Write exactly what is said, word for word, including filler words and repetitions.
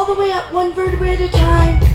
all the way up one vertebrae at a time.